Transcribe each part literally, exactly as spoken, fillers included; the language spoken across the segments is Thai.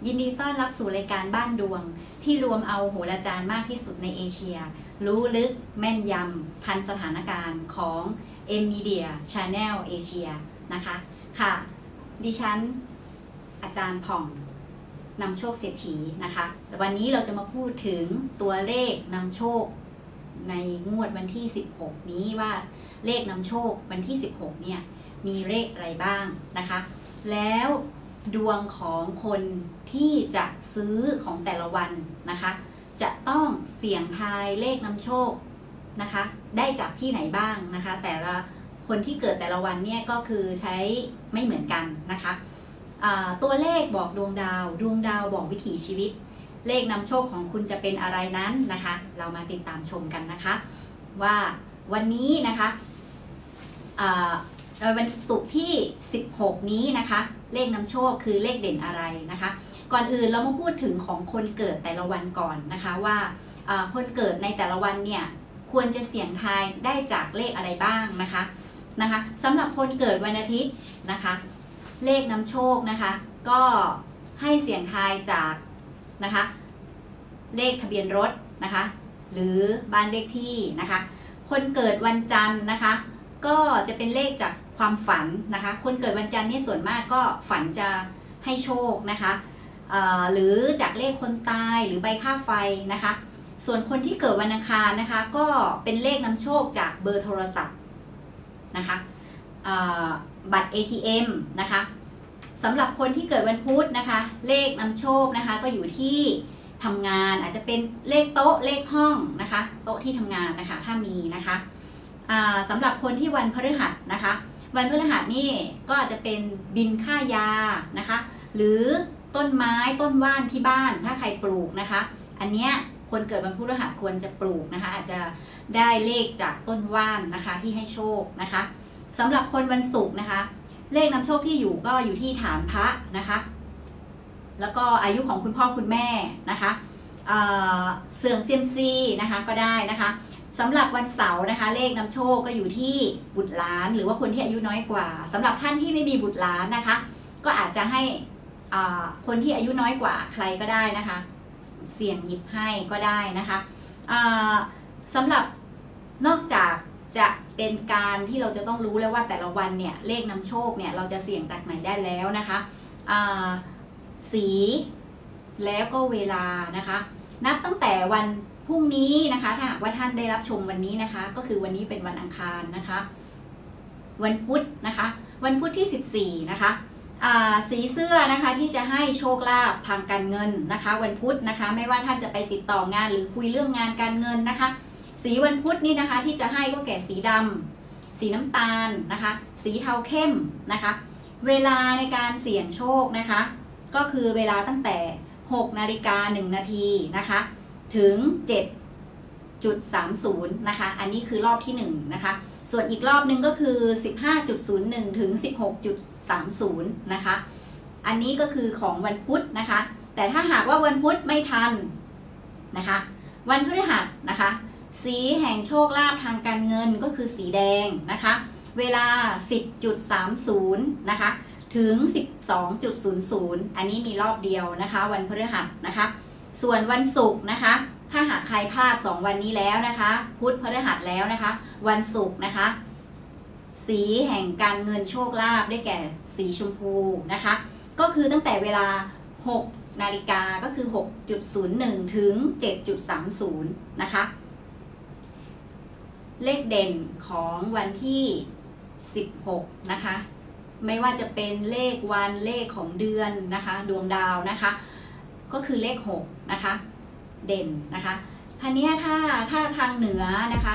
ยินดีต้อนรับสู่รายการบ้านดวงที่รวมเอาโหราจารย์มากที่สุดในเอเชียรู้ลึกแม่นยำทันสถานการณ์ของ เอ็ม Media Channel เอเชียนะคะค่ะดิฉันอาจารย์ผ่องนำโชคเศรษฐีนะคะวันนี้เราจะมาพูดถึงตัวเลขนำโชคในงวดวันที่สิบหกนี้ว่าเลขนำโชควันที่สิบหกเนี่ยมีเลขอะไรบ้างนะคะแล้วดวงของคนที่จะซื้อของแต่ละวันนะคะจะต้องเสี่ยงทายเลขนำโชคนะคะได้จากที่ไหนบ้างนะคะแต่ละคนที่เกิดแต่ละวันเนี่ยก็คือใช้ไม่เหมือนกันนะคะตัวเลขบอกดวงดาวดวงดาวบอกวิถีชีวิตเลขนำโชคของคุณจะเป็นอะไรนั้นนะคะเรามาติดตามชมกันนะคะว่าวันนี้นะคะวันศุกร์ที่สิบหกนี้นะคะเลขนำโชคคือเลขเด่นอะไรนะคะก่อนอื่นเรามาพูดถึงของคนเกิดแต่ละวันก่อนนะคะว่าคนเกิดในแต่ละวันเนี่ยควรจะเสี่ยงทายได้จากเลขอะไรบ้างนะคะนะคะสำหรับคนเกิดวันอาทิตย์นะคะเลขนำโชคนะคะก็ให้เสี่ยงทายจากนะคะเลขทะเบียนรถนะคะหรือบ้านเลขที่นะคะคนเกิดวันจันทร์นะคะก็จะเป็นเลขจากความฝันนะคะคนเกิดวันจันทร์นี่ส่วนมากก็ฝันจะให้โชคนะคะหรือจากเลขคนตายหรือใบค่าไฟนะคะส่วนคนที่เกิดวันอังคารนะคะก็เป็นเลขนำโชคจากเบอร์โทรศัพท์นะคะบัตร เอ ที เอ็ม นะคะสำหรับคนที่เกิดวันพุธนะคะเลขนำโชคนะคะก็อยู่ที่ทำงานอาจจะเป็นเลขโต๊ะเลขห้องนะคะโต๊ะที่ทำงานนะคะถ้ามีนะคะสำหรับคนที่วันพฤหัสนะคะวันพฤหัสนี่ก็อาจจะเป็นบินค่ายานะคะหรือต้นไม้ต้นว่านที่บ้านถ้าใครปลูกนะคะอันเนี้ยคนเกิดวันพฤหัสควรจะปลูกนะคะอาจจะได้เลขจากต้นว่านนะคะที่ให้โชคนะคะสำหรับคนวันศุกร์นะคะเลขนำโชคที่อยู่ก็อยู่ที่ฐานพระนะคะแล้วก็อายุของคุณพ่อคุณแม่นะคะเสื่อมเซียมซีนะคะก็ได้นะคะสำหรับวันเสาร์นะคะเลขนำโชคก็อยู่ที่บุตรหลานหรือว่าคนที่อายุน้อยกว่าสำหรับท่านที่ไม่มีบุตรหลานนะคะก็อาจจะให้คนที่อายุน้อยกว่าใครก็ได้นะคะเสี่ยงหยิบให้ก็ได้นะคะสำหรับนอกจากจะเป็นการที่เราจะต้องรู้แล้วว่าแต่ละวันเนี่ยเลขนำโชคเนี่ยเราจะเสี่ยงจากไหนได้แล้วนะคะสีแล้วก็เวลานะคะนับตั้งแต่วันพรุ่งนี้นะคะถ้าหากว่าท่านได้รับชมวันนี้นะคะก็คือวันนี้เป็นวันอังคารนะคะวันพุธนะคะวันพุธที่สิบสี่นะคะสีเสื้อนะคะที่จะให้โชคลาภทางการเงินนะคะวันพุธนะคะไม่ว่าท่านจะไปติดต่องานหรือคุยเรื่องงานการเงินนะคะสีวันพุธนี่นะคะที่จะให้ก็แก่สีดำสีน้ำตาลนะคะสีเทาเข้มนะคะเวลาในการเสี่ยงโชคนะคะก็คือเวลาตั้งแต่หกนาฬิกาหนึ่งนาทีนะคะถึง เจ็ดจุดสามศูนย์ นะคะอันนี้คือรอบที่หนึ่งนะคะส่วนอีกรอบนึงก็คือ สิบห้าจุดศูนย์หนึ่ง ถึง สิบหกจุดสามศูนย์ นะคะอันนี้ก็คือของวันพุธนะคะแต่ถ้าหากว่าวันพุธไม่ทันนะคะวันพฤหัสนะคะสีแห่งโชคลาภทางการเงินก็คือสีแดงนะคะเวลา สิบจุดสามศูนย์ นะคะถึง สิบสองจุดศูนย์ศูนย์ อันนี้มีรอบเดียวนะคะวันพฤหัสนะคะส่วนวันศุกร์นะคะถ้าหากใครพลาดสองวันนี้แล้วนะคะพุธพฤหัสแล้วนะคะวันศุกร์นะคะสีแห่งการเงินโชคลาภได้แก่สีชมพูนะคะก็คือตั้งแต่เวลาหกนาฬิกาก็คือ หกจุดศูนย์หนึ่ง ถึง เจ็ดจุดสามศูนย์ นะคะเลขเด่นของวันที่สิบหกนะคะไม่ว่าจะเป็นเลขวันเลขของเดือนนะคะดวงดาวนะคะก็คือเลขหกนะคะเด่นนะคะทีนี้ถ้าถ้าทางเหนือนะคะ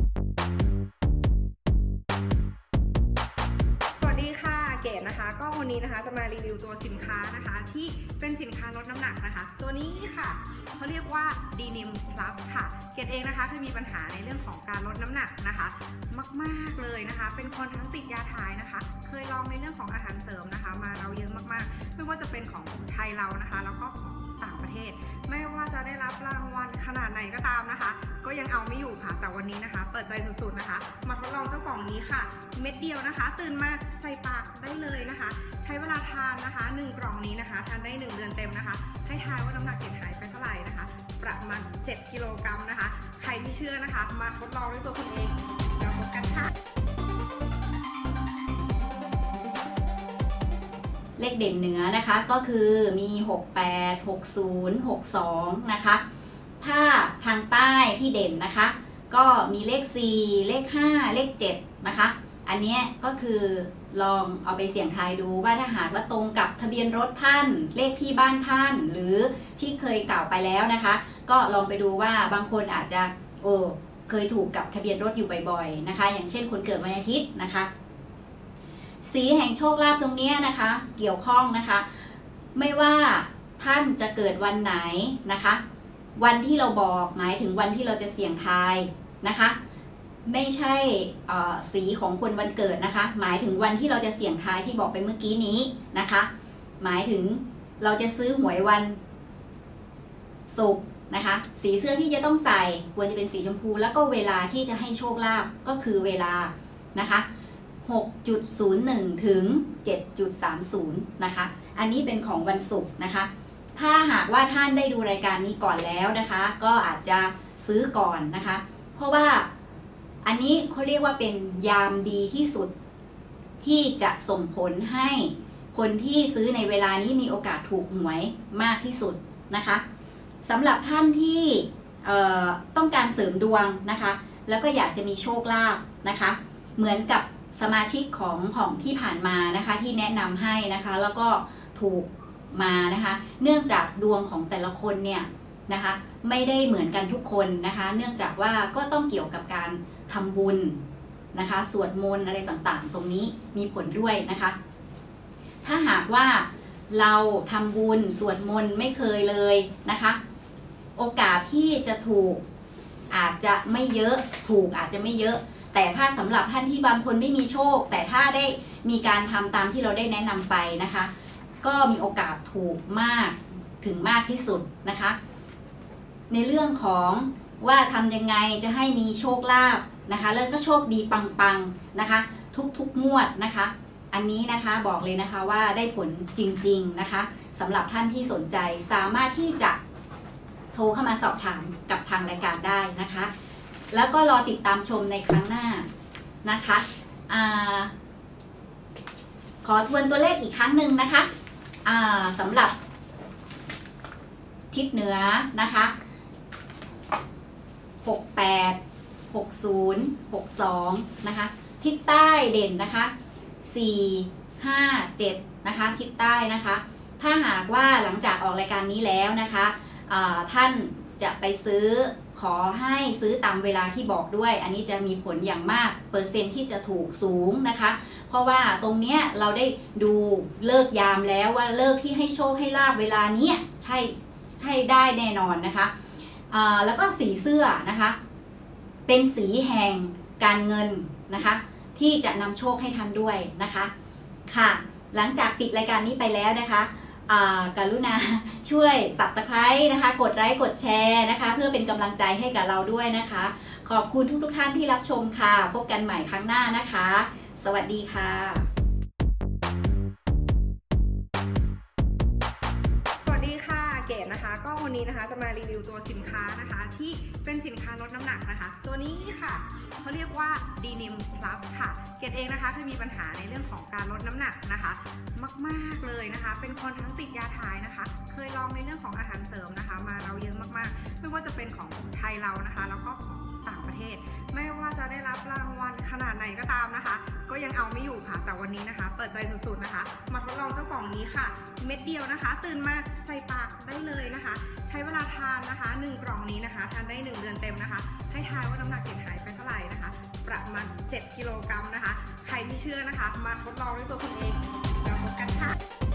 สวัสดีค่ะเกดนะคะก็วันนี้นะคะจะมารีวิวตัวสินค้านะคะที่เป็นสินค้าลดน้ำหนักนะคะตัวนี้ค่ะเขาเรียกว่า ดี นิม Plus ค่ะเกดเองนะคะเคยมีปัญหาในเรื่องของการลดน้ำหนักนะคะมากๆเลยนะคะเป็นคนทั้งติดยาถ่ายนะคะเคยลองในเรื่องของอาหารเสริมนะคะมาเราเยอะมากๆไม่ว่าจะเป็นของไทยเรานะคะแล้วก็ของต่างประเทศไม่ว่าจะได้รับรางวัลขนาดไหนก็ตามนะคะก็ยังเอาไม่อยู่ค่ะแต่วันนี้นะคะเปิดใจสุดๆนะคะมาทดลองเจ้ากล่องนี้ค่ะเม็ดเดียวนะคะตื่นมาใส่ปากได้เลยนะคะใช้เวลาทานนะคะหนึ่งกล่องนี้นะคะทานได้หนึ่งเดือนเต็มนะคะให้ทายว่าน้ำหนักเด็นหายไปเท่าไหร่นะคะประมาณเจ็ดกิโลกรัมนะคะใครไม่เชื่อนะคะมาทดลองด้วยตัวคุณเองเราพบกันค่ะเลขเด่นเหนือนะคะก็คือมีหกแปด หกศูนย์ หกสองนะคะถ้าทางใต้ที่เด่นนะคะก็มีเลขสี่เลขห้าเลขเจ็ดนะคะอันนี้ก็คือลองเอาไปเสี่ยงทายดูว่าถ้าหากว่าตรงกับทะเบียนรถท่านเลขที่บ้านท่านหรือที่เคยกล่าวไปแล้วนะคะก็ลองไปดูว่าบางคนอาจจะโอ้เคยถูกกับทะเบียนรถอยู่บ่อยๆนะคะอย่างเช่นคนเกิดวันอาทิตย์นะคะสีแห่งโชคลาภตรงนี้นะคะเกี่ยวข้องนะคะไม่ว่าท่านจะเกิดวันไหนนะคะวันที่เราบอกหมายถึงวันที่เราจะเสี่ยงทายนะคะไม่ใช่สีของคนวันเกิดนะคะหมายถึงวันที่เราจะเสี่ยงทายที่บอกไปเมื่อกี้นี้นะคะหมายถึงเราจะซื้อหวยวันศุกร์นะคะสีเสื้อที่จะต้องใส่ควรจะเป็นสีชมพูแล้วก็เวลาที่จะให้โชคลาภก็คือเวลานะคะ หกจุดศูนย์หนึ่ง ถึง เจ็ดจุดสามศูนย์ นะคะอันนี้เป็นของวันศุกร์นะคะถ้าหากว่าท่านได้ดูรายการนี้ก่อนแล้วนะคะก็อาจจะซื้อก่อนนะคะเพราะว่าอันนี้เขาเรียกว่าเป็นยามดีที่สุดที่จะส่งผลให้คนที่ซื้อในเวลานี้มีโอกาสถูกหวยมากที่สุดนะคะสำหรับท่านที่ต้องการเสริมดวงนะคะแล้วก็อยากจะมีโชคลาภนะคะเหมือนกับสมาชิกของของที่ผ่านมานะคะที่แนะนำให้นะคะแล้วก็ถูกมานะคะเนื่องจากดวงของแต่ละคนเนี่ยนะคะไม่ได้เหมือนกันทุกคนนะคะเนื่องจากว่าก็ต้องเกี่ยวกับการทำบุญนะคะสวดมนต์อะไรต่างๆตรงนี้มีผลด้วยนะคะถ้าหากว่าเราทำบุญสวดมนต์ไม่เคยเลยนะคะโอกาสที่จะถูกอาจจะไม่เยอะถูกอาจจะไม่เยอะแต่ถ้าสำหรับท่านที่บางคนไม่มีโชคแต่ถ้าได้มีการทำตามที่เราได้แนะนำไปนะคะก็มีโอกาสถูกมากถึงมากที่สุดนะคะในเรื่องของว่าทำยังไงจะให้มีโชคลาภนะคะแล้วก็โชคดีปังๆนะคะทุกๆงวดนะคะอันนี้นะคะบอกเลยนะคะว่าได้ผลจริงๆนะคะสำหรับท่านที่สนใจสามารถที่จะโทรเข้ามาสอบถามกับทางรายการได้นะคะแล้วก็รอติดตามชมในครั้งหน้านะคะอ่าขอทวนตัวเลขอีกครั้งหนึ่งนะคะอ่าสำหรับทิศเหนือนะคะหกแปด หกศูนย์ หกสองนะคะทิศใต้เด่นนะคะสี่ ห้า เจ็ดนะคะทิศใต้นะคะถ้าหากว่าหลังจากออกรายการนี้แล้วนะคะท่านจะไปซื้อขอให้ซื้อตามเวลาที่บอกด้วยอันนี้จะมีผลอย่างมากเปอร์เซ็นต์ที่จะถูกสูงนะคะเพราะว่าตรงเนี้ยเราได้ดูเลิกยามแล้วว่าเลิกที่ให้โชคให้ลาภเวลานี้ใช่ใช่ได้แน่นอนนะคะแล้วก็สีเสื้อนะคะเป็นสีแห่งการเงินนะคะที่จะนำโชคให้ท่านด้วยนะคะค่ะหลังจากปิดรายการนี้ไปแล้วนะคะกรุณาช่วย ซับสไครบ์ นะคะกดไลค์กดแชร์นะคะเพื่อเป็นกำลังใจให้กับเราด้วยนะคะขอบคุณทุกๆท่านที่รับชมค่ะพบกันใหม่ครั้งหน้านะคะสวัสดีค่ะเกดนะคะก็วันนี้นะคะจะมารีวิวตัวสินค้านะคะที่เป็นสินค้าลดน้ำหนักนะคะตัวนี้ค่ะเขาเรียกว่า Denim Plus ค่ะเกดเองนะคะเคยมีปัญหาในเรื่องของการลดน้ำหนักนะคะมากๆเลยนะคะเป็นคนทั้งติดยาถ่ายนะคะเคยลองในเรื่องของอาหารเสริมนะคะมาเราเยอะมากๆไม่ว่าจะเป็นของไทยเรานะคะแล้วก็ของต่างประเทศไม่ว่าจะได้รับรางวัลขนาดไหนก็ตามนะคะก็ยังเอาไม่อยู่ค่ะแต่วันนี้นะคะเปิดใจสุดๆนะคะมาทดลองเจ้ากล่องนี้ค่ะเม็ดเดียวนะคะตื่นมาใส่ปากได้เลยนะคะใช้เวลาทานนะคะหนึ่งกล่องนี้นะคะทานได้หนึ่งเดือนเต็มนะคะให้ทายว่าน้ำหนักเด็นหายไปเท่าไหร่นะคะประมาณเจ็ดกิโลกรัมนะคะใครไม่เชื่อนะคะมาทดลองด้วยตัวคุณเองแล้วพบกันค่ะ